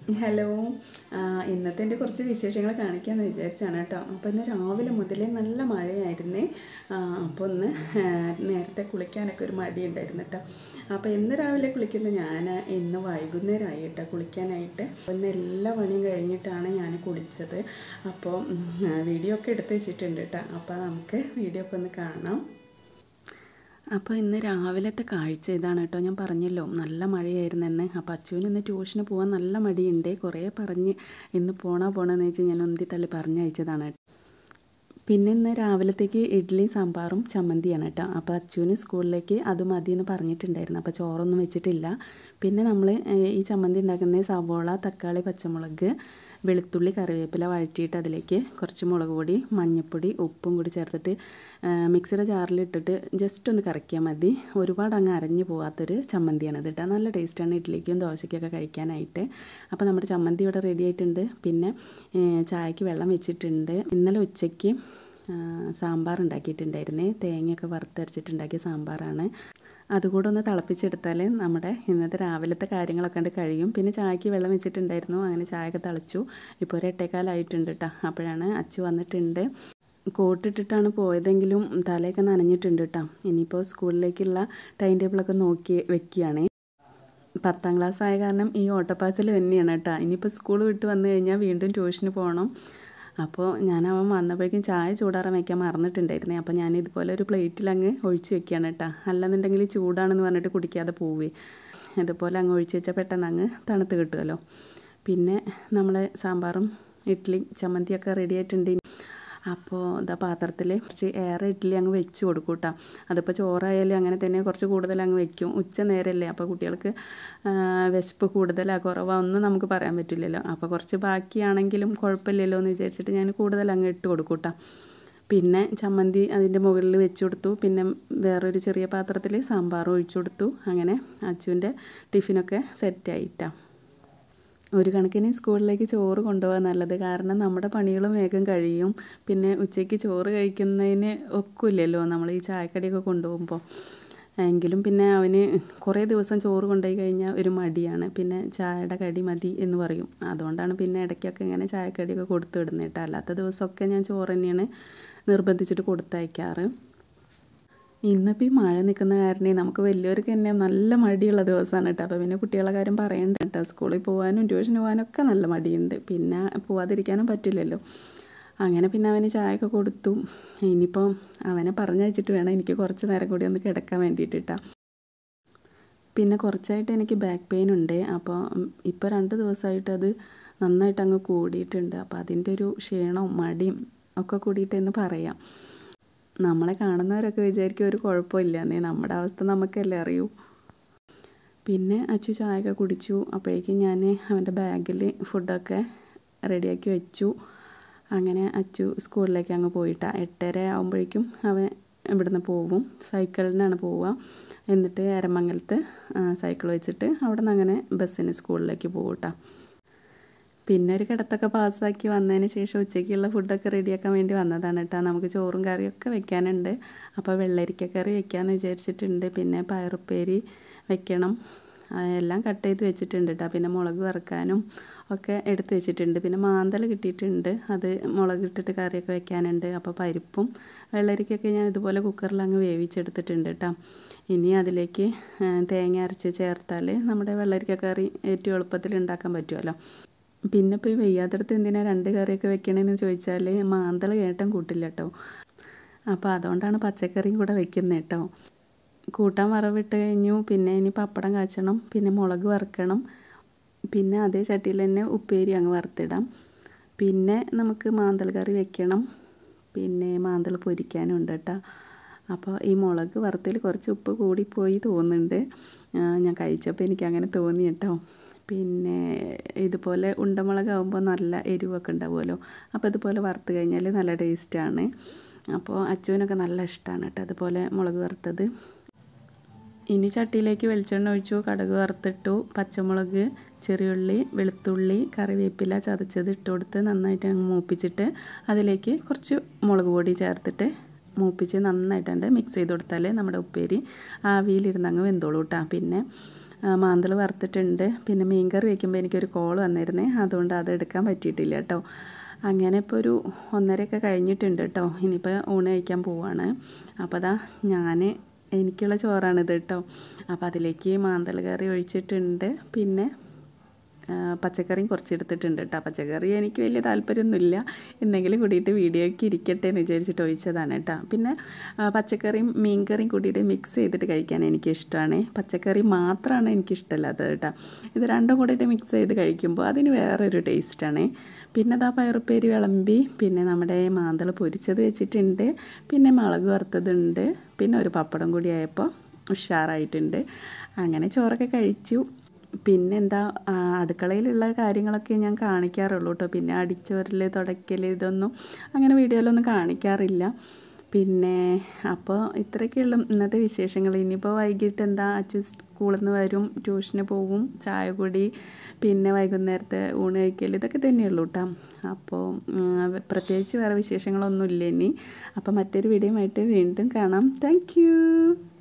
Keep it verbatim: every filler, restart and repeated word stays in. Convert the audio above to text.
Hello, ഇന്നത്തെ എൻ്റെ കുറച്ച് വിശേഷങ്ങൾ കാണിക്കാമെന്ന് വിചാരിച്ചാണ് കേട്ടോ. അപ്പോൾ ഇന്ന് രാവിലെ മുതലേ നല്ല മഴയായിരുന്നേ. അപ്പോൾ ഒന്ന് നേരത്തെ കുളിക്കാനൊക്കെ ഒരു മടിയുണ്ടായിരുന്നു കേട്ടോ. അപ്പോൾ ഇന്ന് രാവിലെ കുളിക്കുന്ന ഞാൻ ഇന്ന് വൈകുന്നേരമായി കേട്ടോ കുളിക്കാനായിട്ട്. ഇന്ന് എല്ലാ പണിയും കഴിഞ്ഞിട്ടാണ് ഞാൻ കുളിച്ചത്. അപ്പോൾ വീഡിയോ ഒക്കെ എടുത്ത് വെച്ചിട്ടുണ്ട് കേട്ടോ. അപ്പോൾ നമുക്ക് വീഡിയോ ഒക്കെ ഒന്ന് കാണാം. അപ്പോൾ ഇന്ന് രാവിലത്തെ കാഴ്ച ഇതാണ് കേട്ടോ. ഞാൻ പറഞ്ഞല്ലോ നല്ല മഴയായിരുന്നെന്ന്. അപ്പോൾ അച്ചുവിന് ഇന്ന് ട്യൂഷന് പോകാൻ നല്ല മടിയുണ്ട്. കുറേ പറഞ്ഞ് ഇന്ന് പോണോ പോകണമെന്ന് വെച്ച് ഞാൻ ഉന്തി തള്ളി പറഞ്ഞയച്ചതാണ് കേട്ടോ. പിന്നെ ഇന്ന് രാവിലത്തേക്ക് ഇഡ്ഡലിയും സാമ്പാറും ചമ്മന്തിയാണ് കേട്ടോ. അപ്പോൾ അച്ചുവിന് സ്കൂളിലേക്ക് അത് മതിയെന്ന് പറഞ്ഞിട്ടുണ്ടായിരുന്നു. അപ്പോൾ ചോറൊന്നും വെച്ചിട്ടില്ല. പിന്നെ നമ്മൾ ഈ ചമ്മന്തി ഉണ്ടാക്കുന്നത് സവോള, തക്കാളി, പച്ചമുളക്, വെളുത്തുള്ളി, കറിവേപ്പില വഴറ്റിയിട്ട് അതിലേക്ക് കുറച്ച് മുളക് പൊടി, മഞ്ഞൾപ്പൊടി, ഉപ്പും കൂടി ചേർത്തിട്ട് മിക്സിയുടെ ജാറിലിട്ടിട്ട് ജസ്റ്റ് ഒന്ന് കറക്കിയാൽ മതി. ഒരുപാട് അങ്ങ് അരഞ്ഞു പോകാത്തൊരു ചമ്മന്തിയാണ് ഇത് കേട്ടോ. നല്ല ടേസ്റ്റാണ് ഇഡ്ഡലിക്കും ദോശയ്ക്കൊക്കെ കഴിക്കാനായിട്ട്. അപ്പോൾ നമ്മുടെ ചമ്മന്തി ഇവിടെ റെഡി ആയിട്ടുണ്ട്. പിന്നെ ചായക്ക് വെള്ളം വെച്ചിട്ടുണ്ട്. ഇന്നലെ ഉച്ചയ്ക്ക് സാമ്പാർ ഉണ്ടാക്കിയിട്ടുണ്ടായിരുന്നേ. തേങ്ങയൊക്കെ വറുത്തരച്ചിട്ടുണ്ടാക്കിയ സാമ്പാറാണ്. അതുകൂടെ ഒന്ന് തിളപ്പിച്ചെടുത്താൽ നമ്മുടെ ഇന്നത്തെ രാവിലത്തെ കാര്യങ്ങളൊക്കെ കണ്ട് കഴിയും. പിന്നെ ചായക്ക് വെള്ളം വെച്ചിട്ടുണ്ടായിരുന്നു. അങ്ങനെ ചായയൊക്കെ തിളച്ചു. ഇപ്പോൾ ഒരു എട്ടേക്കാലായിട്ടുണ്ട് കേട്ടോ. അപ്പോഴാണ് അച്ചു വന്നിട്ടുണ്ട്. കോട്ടിട്ടിട്ടാണ് പോയതെങ്കിലും തലയൊക്കെ നനഞ്ഞിട്ടുണ്ട് കേട്ടോ. ഇനിയിപ്പോൾ സ്കൂളിലേക്കുള്ള ടൈം ടേബിളൊക്കെ നോക്കി വെക്കുകയാണ്. പത്താം ക്ലാസ് ആയ കാരണം ഈ ഓട്ടപ്പാച്ചിൽ തന്നെയാണ് കേട്ടോ. ഇനിയിപ്പോൾ സ്കൂൾ വിട്ട് വന്നു കഴിഞ്ഞാൽ വീണ്ടും ട്യൂഷന് പോകണം. അപ്പോൾ ഞാൻ അവൻ വന്നപ്പോഴേക്കും ചായ ചൂടാറാൻ വയ്ക്കാൻ മറന്നിട്ടുണ്ടായിരുന്നേ. അപ്പോൾ ഞാൻ ഇതുപോലെ ഒരു പ്ലേറ്റിൽ അങ്ങ് ഒഴിച്ച് വെക്കുകയാണ് കേട്ടോ. അല്ലെന്നുണ്ടെങ്കിൽ ചൂടാണെന്ന് പറഞ്ഞിട്ട് കുടിക്കാതെ പോവേ. ഇതുപോലെ അങ്ങ് ഒഴിച്ച് വെച്ചാൽ പെട്ടെന്ന് അങ്ങ് തണുത്ത് കിട്ടുമല്ലോ. പിന്നെ നമ്മളെ സാമ്പാറും ഇഡ്ഡലി ചമ്മന്തിയൊക്കെ റെഡി ആയിട്ടുണ്ട്. അപ്പോൾ ഇതാ പാത്രത്തിൽ കുറച്ച് ഏറെ ഇഡ്ഡലി അങ്ങ് വെച്ച് കൊടുക്കും കേട്ടോ. അതിപ്പോൾ ചോറായാലും അങ്ങനെ തന്നെ കുറച്ച് കൂടുതൽ അങ്ങ് വെക്കും. ഉച്ച നേരമല്ലേ, അപ്പോൾ കുട്ടികൾക്ക് വിശപ്പ് കൂടുതലാണ് കുറവാ ഒന്നും നമുക്ക് പറയാൻ പറ്റില്ലല്ലോ. അപ്പോൾ കുറച്ച് ബാക്കിയാണെങ്കിലും കുഴപ്പമില്ലല്ലോ എന്ന് വിചാരിച്ചിട്ട് ഞാൻ കൂടുതൽ അങ്ങ് ഇട്ട് കൊടുക്കും കേട്ടോ. പിന്നെ ചമ്മന്തി അതിൻ്റെ മുകളിൽ വെച്ച് കൊടുത്തു. പിന്നെ വേറൊരു ചെറിയ പാത്രത്തിൽ സാമ്പാറും ഒഴിച്ചു കൊടുത്തു. അങ്ങനെ അച്ചുവിൻ്റെ ടിഫിനൊക്കെ സെറ്റായിട്ടാ. ഒരു കണക്കിന് സ്കൂളിലേക്ക് ചോറ് കൊണ്ടുപോകാൻ നല്ലത്. കാരണം നമ്മുടെ പണികളും വേഗം കഴിയും. പിന്നെ ഉച്ചയ്ക്ക് ചോറ് കഴിക്കുന്നതിന് ഒക്കില്ലല്ലോ നമ്മൾ ഈ ചായക്കടിയൊക്കെ കൊണ്ടുപോകുമ്പോൾ. എങ്കിലും പിന്നെ അവന് കുറേ ദിവസം ചോറ് കൊണ്ടുപോയി കഴിഞ്ഞാൽ ഒരു മടിയാണ്. പിന്നെ ചായയുടെ കടി മതി എന്ന് പറയും. അതുകൊണ്ടാണ് പിന്നെ ഇടയ്ക്കൊക്കെ ഇങ്ങനെ ചായക്കടിയൊക്കെ കൊടുത്തു വിടുന്നത് കേട്ടോ. അല്ലാത്ത ദിവസമൊക്കെ ഞാൻ ചോറ് തന്നെയാണ് നിർബന്ധിച്ചിട്ട് കൊടുത്തയക്കാറ്. ഇന്നിപ്പോൾ ഈ മഴ നിൽക്കുന്ന കാരണം നമുക്ക് വലിയവർക്ക് തന്നെ നല്ല മടിയുള്ള ദിവസമാണ് കേട്ടോ. അപ്പോൾ പിന്നെ കുട്ടികളുടെ കാര്യം പറയണ്ട കേട്ടോ. സ്കൂളിൽ പോകാനും ട്യൂഷന് പോകാനൊക്കെ നല്ല മടിയുണ്ട്. പിന്നെ പോവാതിരിക്കാനും പറ്റില്ലല്ലോ. അങ്ങനെ പിന്നെ അവന് ചായയൊക്കെ കൊടുത്തു. ഇനിയിപ്പോൾ അവനെ പറഞ്ഞയച്ചിട്ട് വേണം എനിക്ക് കുറച്ച് നേരം കൂടി ഒന്ന് കിടക്കാൻ വേണ്ടിയിട്ട് കേട്ടോ. പിന്നെ കുറച്ചായിട്ട് എനിക്ക് ബാക്ക് പെയിൻ ഉണ്ട്. അപ്പോൾ ഇപ്പോൾ രണ്ട് ദിവസമായിട്ട് അത് നന്നായിട്ട് അങ്ങ് കൂടിയിട്ടുണ്ട്. അപ്പോൾ അതിൻ്റെ ഒരു ക്ഷീണവും മടിയും ഒക്കെ കൂടിയിട്ടെന്ന് പറയാം. നമ്മളെ കാണുന്നവരൊക്കെ വിചാരിക്കും ഒരു കുഴപ്പമില്ലെന്നേ. നമ്മുടെ അവസ്ഥ നമുക്കല്ലേ അറിയൂ. പിന്നെ അച്ചു ചായയൊക്കെ കുടിച്ചു. അപ്പോഴേക്കും ഞാൻ അവൻ്റെ ബാഗിൽ ഫുഡൊക്കെ റെഡിയാക്കി വെച്ചു. അങ്ങനെ അച്ചു സ്കൂളിലേക്ക് അങ്ങ് പോയിട്ടാ. എട്ടര ആകുമ്പോഴേക്കും അവൻ ഇവിടുന്ന് പോവും. സൈക്കിളിനാണ് പോവുക. എന്നിട്ട് എരമംഗലത്ത് സൈക്കിൾ വെച്ചിട്ട് അവിടെ നിന്ന് അങ്ങനെ ബസ്സിന് സ്കൂളിലേക്ക് പോകട്ടാ. പിന്നെ ഒരു കിടത്തൊക്കെ പാസ്സാക്കി വന്നതിന് ശേഷം ഉച്ചയ്ക്കുള്ള ഫുഡൊക്കെ റെഡിയാക്കാൻ വേണ്ടി വന്നതാണ് കേട്ടോ. നമുക്ക് ചോറും കറിയൊക്കെ വെക്കാനുണ്ട്. അപ്പോൾ വെള്ളരിക്ക കറി വെക്കാമെന്ന് വിചാരിച്ചിട്ടുണ്ട്. പിന്നെ പയറുപ്പേരി വെക്കണം. എല്ലാം കട്ട് ചെയ്ത് വെച്ചിട്ടുണ്ട് കേട്ടോ. പിന്നെ മുളക് വറുക്കാനും ഒക്കെ എടുത്ത് വെച്ചിട്ടുണ്ട്. പിന്നെ മാന്തൽ കിട്ടിയിട്ടുണ്ട്. അത് മുളക് ഇട്ടിട്ട് കറിയൊക്കെ വെക്കാനുണ്ട്. അപ്പോൾ പരിപ്പും വെള്ളരിക്കൊക്കെ ഞാൻ ഇതുപോലെ കുക്കറിൽ അങ്ങ് വേവിച്ചെടുത്തിട്ടുണ്ട് കേട്ടോ. ഇനി അതിലേക്ക് തേങ്ങ അരച്ച് ചേർത്താൽ നമ്മുടെ വെള്ളരിക്ക കറി ഏറ്റവും എളുപ്പത്തിൽ ഉണ്ടാക്കാൻ പറ്റുമല്ലോ. പിന്നെ ഇപ്പോൾ ഈ വെയ്യാത്തടത്ത് എന്തിനാണ് രണ്ട് കറിയൊക്കെ വെക്കണമെന്ന് ചോദിച്ചാൽ മാന്തൾ ഏട്ടൻ കൂട്ടില്ല കേട്ടോ. അപ്പോൾ അതുകൊണ്ടാണ് പച്ചക്കറിയും കൂടെ വെക്കുന്നത് കേട്ടോ. കൂട്ടാൻ വറവിട്ട് കഴിഞ്ഞു. പിന്നെ ഇനി പപ്പടം കാച്ചണം. പിന്നെ മുളക് വറുക്കണം. പിന്നെ അതേ ചട്ടിയിൽ തന്നെ ഉപ്പേരി അങ്ങ് വറുത്തിടാം. പിന്നെ നമുക്ക് മാന്തൾ കറി വെക്കണം. പിന്നെ മാന്തൾ പൊരിക്കാനും ഉണ്ട് കേട്ടോ. അപ്പോൾ ഈ മുളക് വറുത്തതിൽ കുറച്ച് ഉപ്പ് കൂടിപ്പോയി തോന്നുന്നുണ്ട്. ഞാൻ കഴിച്ചപ്പോൾ എനിക്കങ്ങനെ തോന്നി കേട്ടോ. പിന്നെ ഇതുപോലെ ഉണ്ടമുളകാകുമ്പോൾ നല്ല എരിവൊക്കെ ഉണ്ടാവുമല്ലോ. അപ്പോൾ ഇതുപോലെ വറുത്ത് കഴിഞ്ഞാൽ നല്ല ടേസ്റ്റാണ്. അപ്പോൾ അച്ചുവിനൊക്കെ നല്ല ഇഷ്ടമാണ് കേട്ടോ അതുപോലെ മുളക് വറുത്തത്. ഇനി ചട്ടിയിലേക്ക് വെളിച്ചെണ്ണ ഒഴിച്ചു. കടുക് വറുത്തിട്ടു. പച്ചമുളക്, ചെറിയുള്ളി, വെളുത്തുള്ളി, കറിവേപ്പില ചതച്ചത് ഇട്ട് കൊടുത്ത് നന്നായിട്ട് അങ്ങ് മൂപ്പിച്ചിട്ട് അതിലേക്ക് കുറച്ച് മുളക് പൊടി ചേർത്തിട്ട് മൂപ്പിച്ച് നന്നായിട്ടുണ്ട് മിക്സ് ചെയ്ത് കൊടുത്താൽ നമ്മുടെ ഉപ്പേരി ആവിയിലിരുന്ന് അങ്ങ് വെന്തോളൂ കേട്ടോ. പിന്നെ മാന്തൾ വറുത്തിട്ടുണ്ട്. പിന്നെ മീൻകറി വയ്ക്കുമ്പോൾ എനിക്കൊരു കോൾ വന്നിരുന്നേ, അതുകൊണ്ട് അത് എടുക്കാൻ പറ്റിയിട്ടില്ല കേട്ടോ. അങ്ങനെ ഇപ്പോൾ ഒരു ഒന്നരയൊക്കെ കഴിഞ്ഞിട്ടുണ്ട് കേട്ടോ. ഇനിയിപ്പോൾ ഊണ് കഴിക്കാൻ പോവാണ്. അപ്പോൾ അതാ ഞാൻ എനിക്കുള്ള ചോറാണിത് കേട്ടോ. അപ്പോൾ അതിലേക്ക് മാന്തൾ കറി ഒഴിച്ചിട്ടുണ്ട്. പിന്നെ പച്ചക്കറിയും കുറച്ചെടുത്തിട്ടുണ്ട് കേട്ടോ. പച്ചക്കറി എനിക്ക് വലിയ താല്പര്യമൊന്നുമില്ല, എന്തെങ്കിലും കൂടിയിട്ട് വീഡിയോയ്ക്ക് ഇരിക്കട്ടെ എന്ന് വിചാരിച്ചിട്ട് ഒഴിച്ചതാണ് കേട്ടോ. പിന്നെ പച്ചക്കറിയും മീൻകറിയും കൂടിയിട്ട് മിക്സ് ചെയ്തിട്ട് കഴിക്കാൻ എനിക്കിഷ്ടമാണ്. പച്ചക്കറി മാത്രമാണ് എനിക്കിഷ്ടമല്ലാത്തത് കേട്ടോ. ഇത് രണ്ടും കൂടിയിട്ട് മിക്സ് ചെയ്ത് കഴിക്കുമ്പോൾ അതിന് വേറൊരു ടേസ്റ്റാണ്. പിന്നെ അതാ പയറുപ്പേരി വിളമ്പി, പിന്നെ നമ്മുടെ മാന്തൾ പൊരിച്ചത് വെച്ചിട്ടുണ്ട്, പിന്നെ മുളക് വറുത്തതുണ്ട്, പിന്നെ ഒരു പപ്പടം കൂടി ആയപ്പോൾ ഉഷാറായിട്ടുണ്ട്. അങ്ങനെ ചോറൊക്കെ കഴിച്ചു. പിന്നെന്താ, അടുക്കളയിലുള്ള കാര്യങ്ങളൊക്കെ ഞാൻ കാണിക്കാറുള്ളൂ കേട്ടോ. പിന്നെ അടിച്ചോരൽ, തുടയ്ക്കൽ ഇതൊന്നും അങ്ങനെ വീഡിയോയിലൊന്നും കാണിക്കാറില്ല. പിന്നെ അപ്പോൾ ഇത്രയൊക്കെയുള്ള ഇന്നത്തെ വിശേഷങ്ങൾ. ഇനിയിപ്പോൾ വൈകിട്ട് എന്താ, അച്ചു സ്കൂളിൽ നിന്ന് വരും, ട്യൂഷന് പോകും, ചായ കുടി, പിന്നെ വൈകുന്നേരത്തെ ഊണ് കഴിക്കൽ, ഇതൊക്കെ തന്നെയുള്ളൂ കേട്ടോ. അപ്പോൾ പ്രത്യേകിച്ച് വേറെ വിശേഷങ്ങളൊന്നും ഇല്ല ഇനി. അപ്പോൾ മറ്റൊരു വീഡിയോയുമായിട്ട് വീണ്ടും കാണാം. Thank U.